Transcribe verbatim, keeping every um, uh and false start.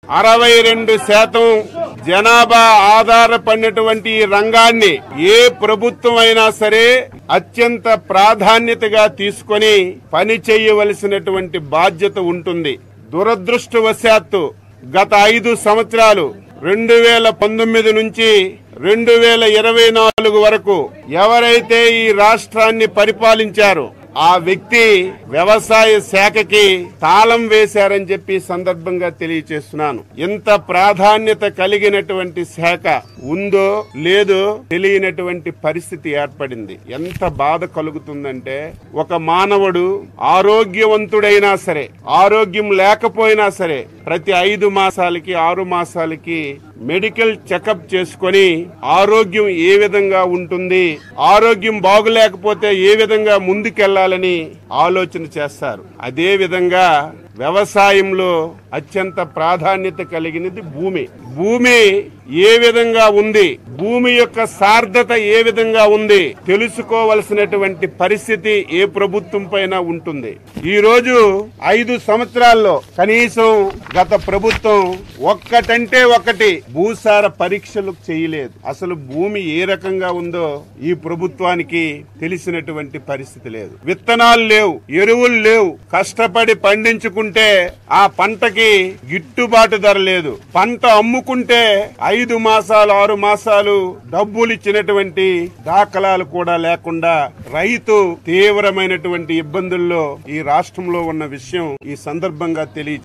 అరవై రెండు శాతం జనాభా ఆధారపడినటువంటి ఈ రంగాన్ని ఏ ప్రభుత్వం అయినా సరే అత్యంత ప్రాధాన్యతగా తీసుకొని పని చేయవలసినటువంటి బాధ్యత ఉంటుంది. దురదృష్టవశాత్తు గత ఐదు సంవత్సరాలు రెండు వేల పంతొమ్మిది నుంచి రెండు వేల ఇరవై నాలుగు వరకు ఎవరైతే ఈ రాష్ట్రాన్ని పరిపాలించారో ఆ వ్యక్తి వ్యవసాయ శాఖకి తాళం వేశారని చెప్పి సందర్భంగా తెలియచేస్తున్నాను. ఎంత ప్రాధాన్యత కలిగినటువంటి శాఖ ఉందో లేదో తెలియనటువంటి పరిస్థితి ఏర్పడింది. ఎంత బాధ కలుగుతుందంటే ఒక మానవుడు ఆరోగ్యవంతుడైనా సరే ఆరోగ్యం లేకపోయినా సరే ప్రతి ఐదు మాసాలకి ఆరు మాసాలకి మెడికల్ చెకప్ చేసుకొని ఆరోగ్యం ఏ విధంగా ఉంటుంది, ఆరోగ్యం బాగులేకపోతే ఏ విధంగా ముందుకెళ్లాలని ఆలోచన చేస్తారు. అదే విధంగా వ్యవసాయంలో అత్యంత ప్రాధాన్యత కలిగినది భూమి. భూమి ఏ విధంగా ఉంది, భూమి యొక్క సార్థత ఏ విధంగా ఉంది తెలుసుకోవలసినటువంటి పరిస్థితి ఏ ప్రభుత్వం పైన ఉంటుంది. ఈ రోజు ఐదు సంవత్సరాల్లో కనీసం గత ప్రభుత్వం ఒక్కటంటే ఒకటి భూసార పరీక్షలు చేయలేదు. అసలు భూమి ఏ రకంగా ఉందో ఈ ప్రభుత్వానికి తెలిసినటువంటి పరిస్థితి లేదు. విత్తనాలు లేవు, ఎరువులు లేవు. కష్టపడి పండించుకుంటే ఆ పంటకి గిట్టుబాటు ధర లేదు. పంట అమ్ముకుంటే ఐదు మాసాలు ఆరు మాసాలు డబ్బులు ఇచ్చినటువంటి దాఖలాలు కూడా లేకుండా రైతు తీవ్రమైనటువంటి ఇబ్బందుల్లో ఈ రాష్ట్రంలో ఉన్న విషయం ఈ సందర్భంగా తెలియ